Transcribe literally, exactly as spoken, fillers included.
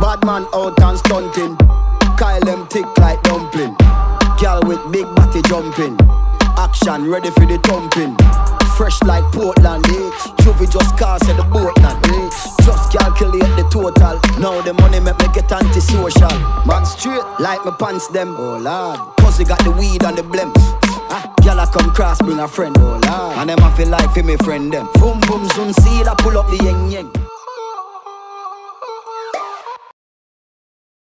Bad man out and stunting. Kyle them thick like dumpling. Girl with big body jumping. Action ready for the thumping. Fresh like Portland, eh? Juvie just cast at the boat land, eh? Just calculate the total. Now the money make me get antisocial. Man straight like my pants them, oh lord. Pussy got the weed and the blem. Ah, girl I come cross, bring a friend, oh lord. And them I feel like for me friend them. Boom boom zoom, see that pull up the yeng yeng.